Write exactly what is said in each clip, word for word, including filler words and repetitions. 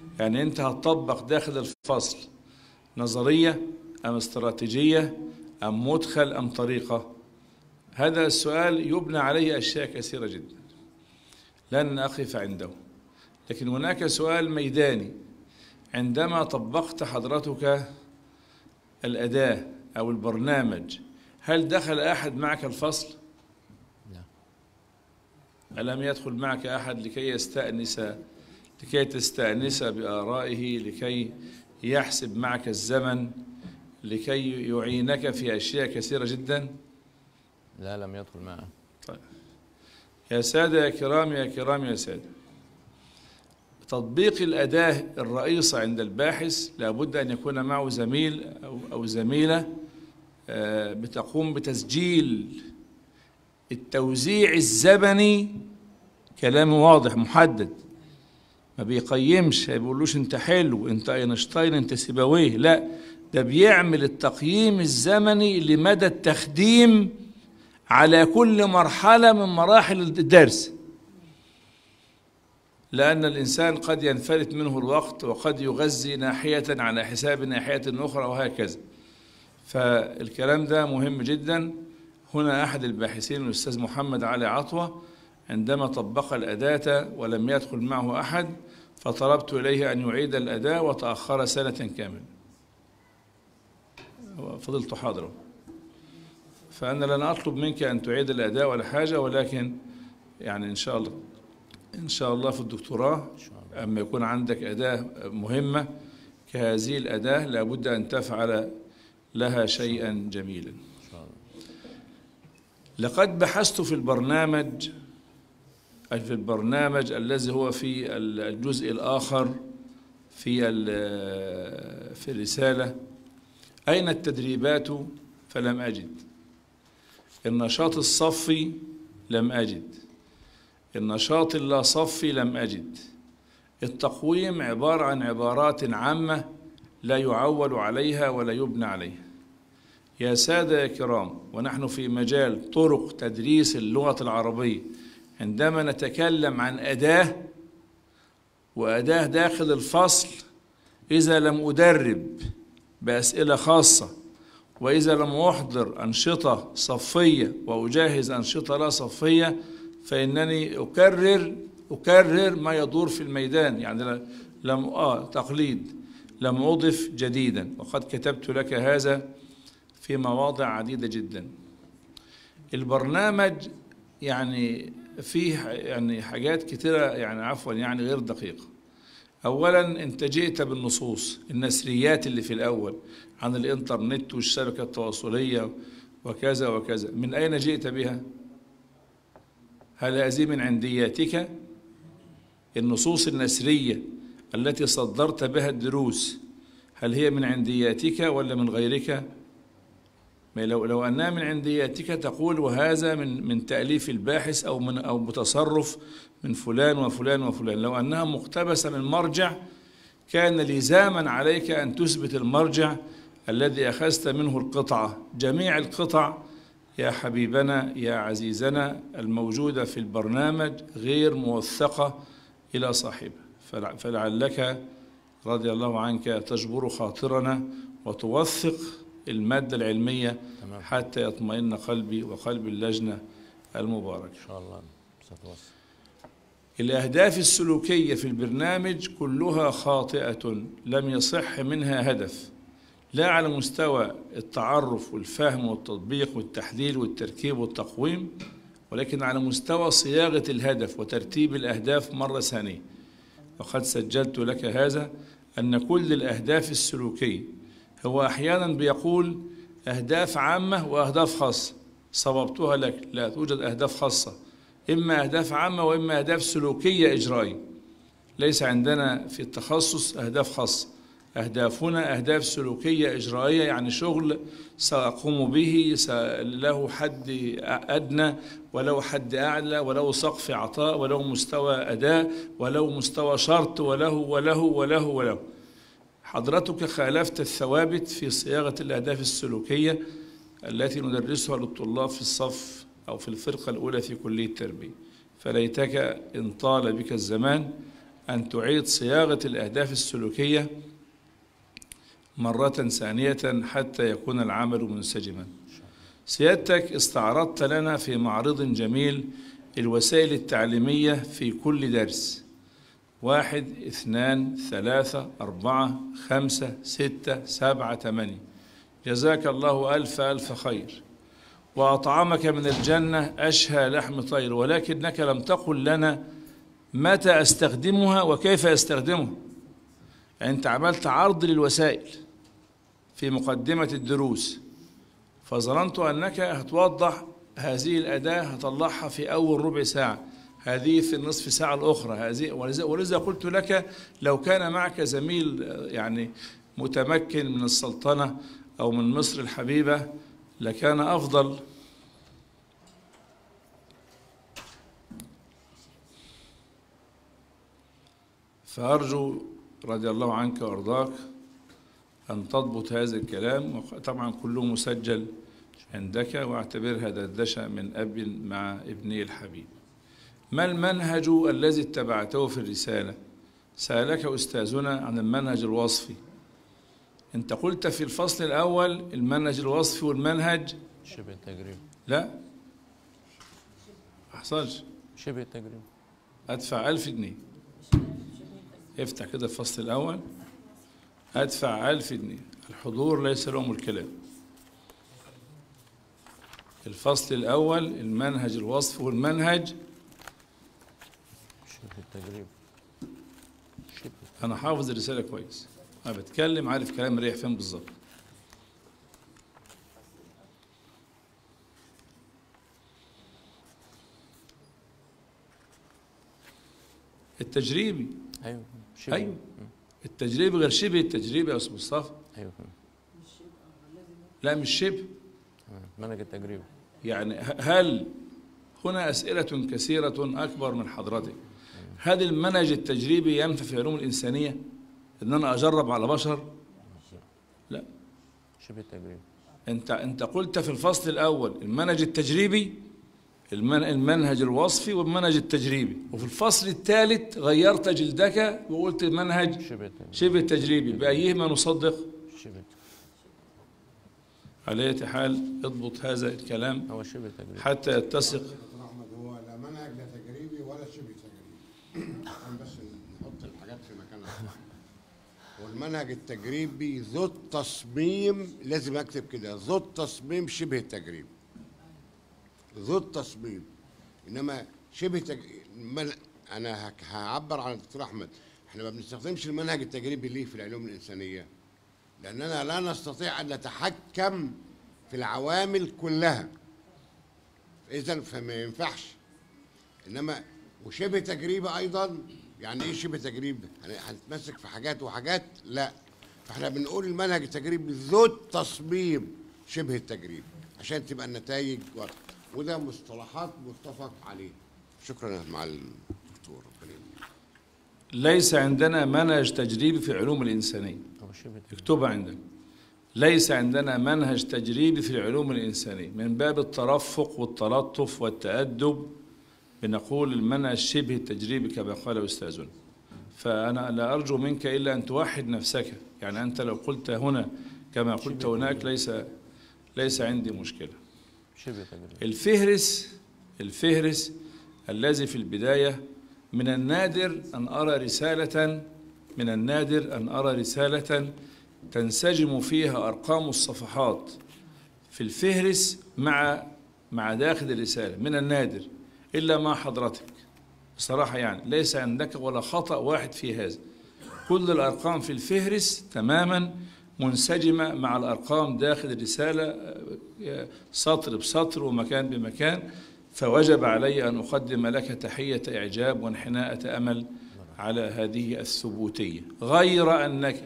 يعني أنت هتطبق داخل الفصل نظرية أم استراتيجية أم مدخل أم طريقة؟ هذا السؤال يبنى عليه أشياء كثيرة جدا لن أقف عنده. لكن هناك سؤال ميداني: عندما طبقت حضرتك الأداة أو البرنامج، هل دخل أحد معك الفصل؟ لا. ألم يدخل معك أحد لكي يستأنس لكي تستأنس بآرائه، لكي يحسب معك الزمن، لكي يعينك في أشياء كثيرة جدا؟ لا، لم يدخل معه. طيب يا سادة يا كرام يا كرام يا سادة، تطبيق الأداة الرئيسة عند الباحث لابد أن يكون معه زميل أو زميلة بتقوم بتسجيل التوزيع الزمني. كلام واضح محدد، ما بيقيمش، ما بيقولوش انت حلو، انت اينشتاين، انت سيبويه، لا، ده بيعمل التقييم الزمني لمدى التخديم على كل مرحلة من مراحل الدرس، لأن الإنسان قد ينفلت منه الوقت وقد يغذي ناحية على حساب ناحية أخرى وهكذا. فالكلام ده مهم جدا. هنا أحد الباحثين الأستاذ محمد علي عطوة عندما طبق الأداة ولم يدخل معه أحد، فطلبت إليه أن يعيد الأداة وتأخر سنة كاملة. فضلت حاضره، فأنا لن أطلب منك أن تعيد الأداة ولا حاجة، ولكن يعني إن شاء الله إن شاء الله في الدكتوراه أما يكون عندك أداة مهمة كهذه الأداة لابد أن تفعل لها شيئا جميلا. لقد بحثت في البرنامج في البرنامج الذي هو في الجزء الآخر في في الرسالة: أين التدريبات؟ فلم أجد. النشاط الصفي لم أجد. النشاط اللا صفي لم أجد. التقويم عبارة عن عبارات عامة لا يعول عليها ولا يبنى عليها. يا سادة يا كرام، ونحن في مجال طرق تدريس اللغة العربية، عندما نتكلم عن أداة وأداة داخل الفصل، إذا لم أدرب بأسئلة خاصة، وإذا لم أحضر أنشطة صفية وأجهز أنشطة لا صفية، فإنني أكرر أكرر ما يدور في الميدان. يعني لم آه تقليد، لم أضف جديدا، وقد كتبت لك هذا في مواضع عديدة جدا. البرنامج يعني فيه يعني حاجات كثيرة، يعني عفوا يعني غير دقيقة. أولا أنت جئت بالنصوص النثريات اللي في الأول عن الإنترنت والشبكة التواصلية وكذا وكذا، من أين جئت بها؟ هل هذه من عندياتك؟ النصوص النثرية التي صدرت بها الدروس هل هي من عندياتك ولا من غيرك؟ لو لو أنها من عندياتك تقول وهذا من من تأليف الباحث أو من أو بتصرف من فلان وفلان وفلان. لو أنها مقتبسة من مرجع كان لزاما عليك أن تثبت المرجع الذي أخذت منه القطعة. جميع القطع يا حبيبنا يا عزيزنا الموجودة في البرنامج غير موثقة إلى صاحبها، فلعلك رضي الله عنك تجبر خاطرنا وتوثق المادة العلمية حتى يطمئن قلبي وقلب اللجنة المباركة إن شاء الله ستوصل. الأهداف السلوكية في البرنامج كلها خاطئة، لم يصح منها هدف، لا على مستوى التعرف والفهم والتطبيق والتحليل والتركيب والتقويم، ولكن على مستوى صياغة الهدف وترتيب الأهداف مرة ثانية. وقد سجلت لك هذا أن كل الأهداف السلوكية، هو أحيانا بيقول أهداف عامة وأهداف خاصة، صوبتها لك، لا توجد أهداف خاصة، إما أهداف عامة وإما أهداف سلوكية إجرائية. ليس عندنا في التخصص أهداف خاصة، أهدافنا أهداف سلوكية إجرائية، يعني شغل سأقوم به له حد أدنى ولو حد أعلى ولو سقف عطاء ولو مستوى أداء ولو مستوى شرط وله وله وله وله. حضرتك خالفت الثوابت في صياغة الأهداف السلوكية التي ندرسها للطلاب في الصف أو في الفرقة الأولى في كلية التربية. فليتك إن طال بك الزمان أن تعيد صياغة الأهداف السلوكية مرة ثانية حتى يكون العمل منسجما. سيادتك استعرضت لنا في معرض جميل الوسائل التعليمية في كل درس، واحد اثنان ثلاثة أربعة خمسة ستة سبعة ثمانية، جزاك الله ألف ألف خير، وأطعمك من الجنة أشهى لحم طير، ولكنك لم تقل لنا متى أستخدمها وكيف أستخدمها. يعني أنت عملت عرض للوسائل في مقدمة الدروس، فظننت أنك هتوضح هذه الأداة هطلعها في أول ربع ساعة، هذه في النصف ساعة الأخرى، هذه ولذا قلت لك لو كان معك زميل يعني متمكن من السلطنة أو من مصر الحبيبة لكان أفضل. فأرجو رضي الله عنك وأرضاك أن تضبط هذا الكلام، طبعا كله مسجل عندك، واعتبرها دردشة من أب مع ابني الحبيب. ما المنهج الذي اتبعته في الرسالة؟ سألك أستاذنا عن المنهج الوصفي. أنت قلت في الفصل الأول المنهج الوصفي والمنهج شبه التجريب. لا ما حصلش. شبه التجريب. أدفع ألف جنيه. افتح كده الفصل الأول، أدفع ألف جنيه، الحضور ليس لهم الكلام. الفصل الأول المنهج الوصفي والمنهج شبه التجريب. شبه. أنا حافظ الرسالة كويس، أنا بتكلم عارف كلام ريح فين بالظبط. التجريبي. أيوه شبه. أيوه التجريبي غير شبه التجريبي يا أستاذ مصطفى. أيوه لا مش شبه. منهج التجريب. يعني هل هنا أسئلة كثيرة أكبر من حضرتك. هل المنهج التجريبي ينفع في العلوم الإنسانية؟ إن أنا أجرب على بشر؟ لا. شبه التجريب. أنت أنت قلت في الفصل الأول المنهج التجريبي، المنهج الوصفي والمنهج التجريبي، وفي الفصل الثالث غيرت جلدك وقلت المنهج شبه شبه التجريبي. بأيهما نصدق؟ شبه. على أي حال اضبط هذا الكلام هو شبه تجريبي حتى يتسق. هو لا منهج لا تجريبي ولا شبه تجريبي، عشان بس نحط الحاجات في مكانها. والمنهج التجريبي ذو التصميم، لازم اكتب كده، ذو التصميم شبه التجريبي، ذو التصميم. انما شبه تجريبي من... انا هعبر عن الدكتور احمد، احنا ما بنستخدمش المنهج التجريبي ليه في العلوم الانسانيه؟ لاننا لا نستطيع ان نتحكم في العوامل كلها، اذا فما ينفعش. انما وشبه تجريبي ايضا، يعني ايه شبه تجريبي؟ هنتمسك في حاجات وحاجات؟ لا. فاحنا بنقول المنهج التجريبي ذو التصميم شبه التجريبي عشان تبقى النتائج واضحه، وده مصطلحات متفق عليه. شكرا مع الدكتور. ليس عندنا منهج تجريبي في العلوم الإنسانية. اكتبها عندك. ليس عندنا منهج تجريبي في العلوم الإنسانية. من باب الترفق والتلطف والتأدب بنقول المنهج شبه التجريبي كما قال أستاذنا. فأنا لا أرجو منك إلا أن توحد نفسك، يعني أنت لو قلت هنا كما قلت هناك ليس ليس عندي مشكلة. الفهرس الفهرس الذي في البداية، من النادر أن أرى رسالة من النادر أن أرى رسالة تنسجم فيها أرقام الصفحات في الفهرس مع مع داخل الرسالة، من النادر، إلا ما حضرتك بصراحة. يعني ليس عندك ولا خطأ واحد في هذا، كل الأرقام في الفهرس تماما منسجمة مع الأرقام داخل الرسالة، سطر بسطر ومكان بمكان. فوجب علي أن أقدم لك تحية إعجاب وانحناءة أمل على هذه الثبوتية، غير أنك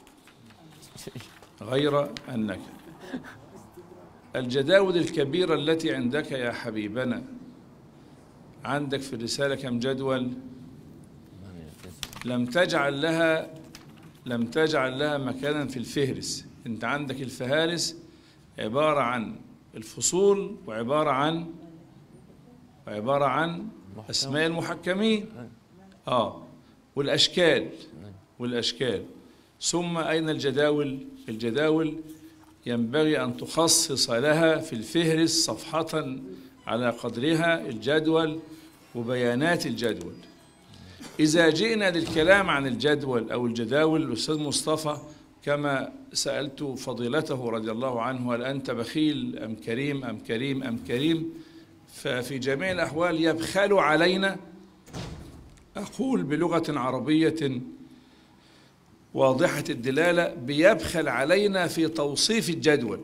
غير أنك الجداول الكبيرة التي عندك يا حبيبنا، عندك في الرسالة كم جدول؟ لم تجعل لها لم تجعل لها مكانا في الفهرس. أنت عندك الفهارس عبارة عن الفصول وعبارة عن وعبارة عن أسماء المحكمين. آه والأشكال والأشكال ثم أين الجداول؟ الجداول ينبغي أن تخصص لها في الفهرس صفحة على قدرها الجدول وبيانات الجدول. إذا جئنا للكلام عن الجدول أو الجداول، الأستاذ مصطفى كما سألت فضيلته رضي الله عنه هل أنت بخيل أم كريم أم كريم أم كريم، ففي جميع الأحوال يبخل علينا، أقول بلغة عربية واضحة الدلالة، بيبخل علينا في توصيف الجدول،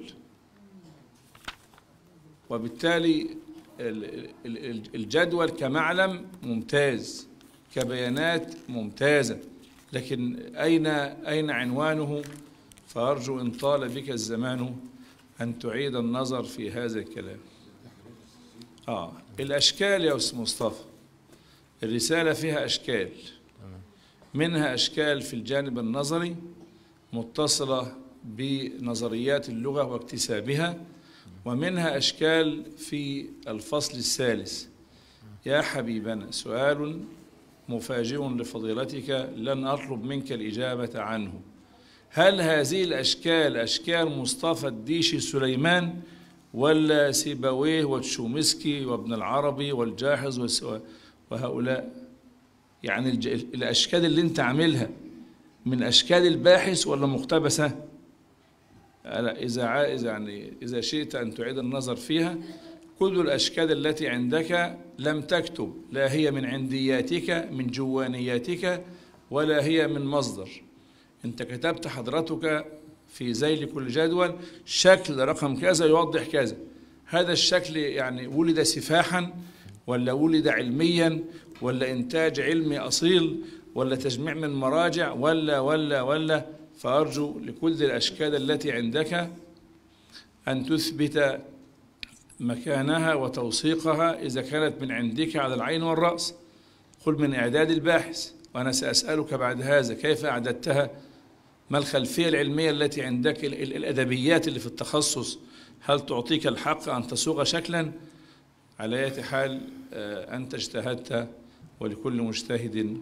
وبالتالي الجدول كمعلم ممتاز، كبيانات ممتازة، لكن أين أين عنوانه؟ فأرجو إن طال بك الزمان أن تعيد النظر في هذا الكلام. آه الأشكال يا أستاذ مصطفى، الرسالة فيها أشكال، منها أشكال في الجانب النظري متصلة بنظريات اللغة واكتسابها، ومنها أشكال في الفصل الثالث. يا حبيبنا سؤال مفاجئ لفضيلتك لن أطلب منك الإجابة عنه. هل هذه الأشكال أشكال مصطفى الديشي سليمان ولا سيبويه وتشومسكي وابن العربي والجاحظ وهؤلاء؟ يعني الأشكال اللي أنت عاملها من أشكال الباحث ولا مقتبسة؟ إذا إذا يعني إذا شئت أن تعيد النظر فيها، كل الأشكال التي عندك لم تكتب، لا هي من عندياتك من جوانياتك ولا هي من مصدر. أنت كتبت حضرتك في ذيل كل جدول شكل رقم كذا يوضح كذا. هذا الشكل يعني ولد سفاحا ولا ولد علميا ولا إنتاج علمي أصيل ولا تجميع من مراجع ولا ولا ولا فأرجو لكل الأشكال التي عندك أن تثبت مكانها وتوثيقها إذا كانت من عندك على العين والرأس. قل من إعداد الباحث، وأنا سأسألك بعد هذا كيف أعددتها، ما الخلفية العلمية التي عندك، الأدبيات اللي في التخصص هل تعطيك الحق أن تصوغ شكلا؟ على أي حال أنت اجتهدت ولكل مجتهد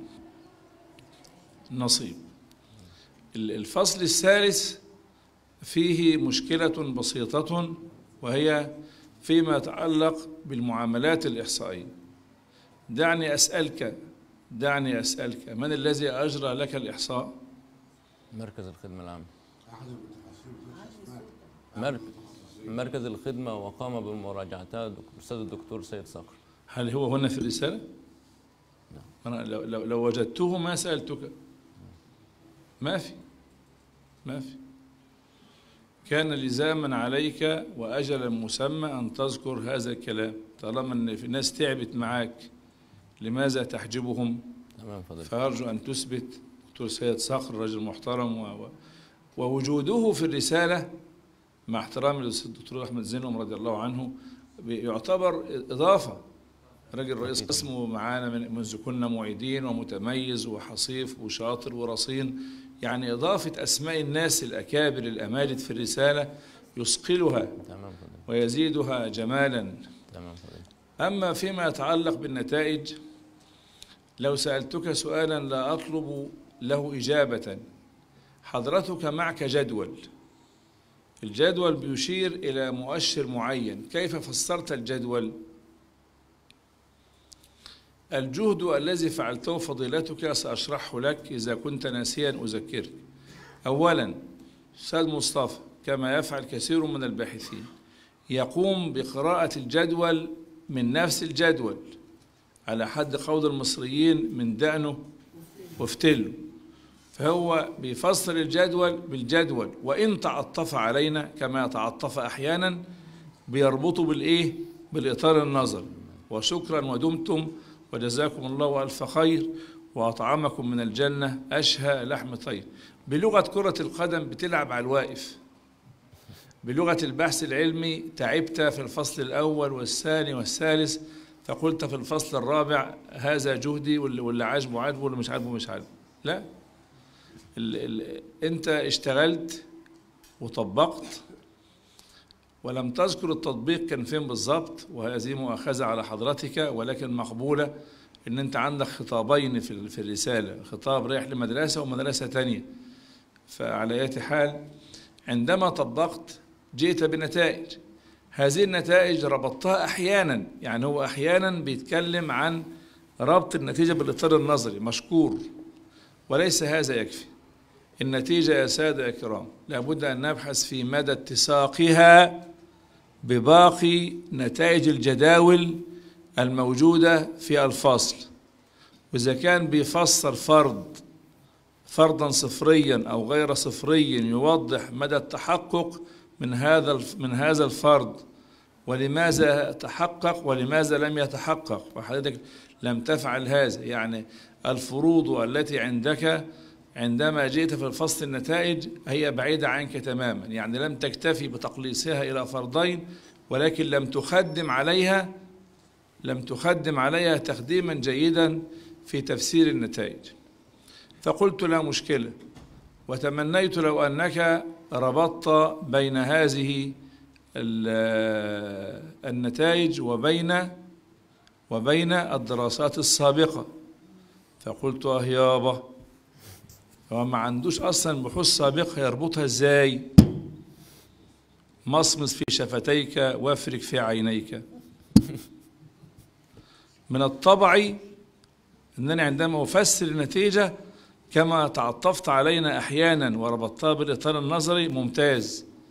نصيب. الفصل الثالث فيه مشكلة بسيطة، وهي فيما يتعلق بالمعاملات الإحصائية. دعني أسألك دعني أسألك من الذي أجرى لك الإحصاء؟ مركز الخدمة العامة. مركز مركز الخدمة، وقام بمراجعتها الأستاذ الدكتور سيد صقر. هل هو هنا في الرسالة؟ نعم. أنا لو, لو, لو وجدته ما سألتك. ما في ما في كان لزاما عليك وأجلا مسمى أن تذكر هذا الكلام، طالما أن في ناس تعبت معاك لماذا تحجبهم؟ تمام فضيلة. فأرجو أن تثبت. دكتور سيد صقر رجل محترم و... ووجوده في الرسالة مع احترامي للدكتور أحمد زينهم رضي الله عنه يعتبر إضافة. راجل رئيس قسمه معانا من منذ كنا معيدين ومتميز وحصيف وشاطر ورصين، يعني إضافة أسماء الناس الأكابر الأماجد في الرسالة يثقلها ويزيدها جمالا. أما فيما يتعلق بالنتائج، لو سألتك سؤالا لا أطلب له إجابة، حضرتك معك جدول، الجدول بيشير إلى مؤشر معين، كيف فسرت الجدول؟ الجهد الذي فعلته فضيلتك سأشرحه لك، إذا كنت ناسيا أذكرك. أولا أستاذ مصطفى كما يفعل كثير من الباحثين يقوم بقراءة الجدول من نفس الجدول، على حد قول المصريين من دقنه وافتله، فهو بيفسر الجدول بالجدول، وإن تعطف علينا كما يتعطف أحيانا بيربطه بالإيه؟ بالإطار النظري. وشكرا ودمتم وجزاكم الله ألف خير وأطعمكم من الجنة أشهى لحم طير. بلغة كرة القدم بتلعب على الواقف، بلغة البحث العلمي تعبت في الفصل الأول والثاني والثالث، فقلت في الفصل الرابع هذا جهدي واللي عاجبه عاجبه واللي مش عاجبه مش عاجبه. لا، ال ال أنت اشتغلت وطبقت ولم تذكر التطبيق كان فين بالظبط، وهذه مؤاخذة على حضرتك ولكن مقبولة. إن أنت عندك خطابين في في الرسالة، خطاب رايح لمدرسة ومدرسة تانية. فعلى أي حال عندما طبقت جئت بنتائج، هذه النتائج ربطتها أحيانا، يعني هو أحيانا بيتكلم عن ربط النتيجة بالإطار النظري، مشكور، وليس هذا يكفي. النتيجة يا سادة يا كرام لابد أن نبحث في مدى اتساقها بباقي نتائج الجداول الموجودة في الفصل. وإذا كان بيفسر فرض فرضا صفريا أو غير صفري يوضح مدى التحقق من هذا من هذا الفرض، ولماذا تحقق ولماذا لم يتحقق، وحضرتك لم تفعل هذا. يعني الفروض التي عندك عندما جئت في الفصل النتائج هي بعيدة عنك تماما، يعني لم تكتفي بتقليصها إلى فرضين، ولكن لم تخدم عليها لم تخدم عليها تخديما جيدا في تفسير النتائج. فقلت لا مشكلة، وتمنيت لو أنك ربطت بين هذه النتائج وبين وبين الدراسات السابقة. فقلت اه يابا، هو ما عندوش أصلا بحوث سابقة يربطها ازاي؟ مصمص في شفتيك وافرك في عينيك. من الطبع أنني عندما أفسر النتيجة كما تعطفت علينا أحيانا وربطتها بالإطار النظري ممتاز،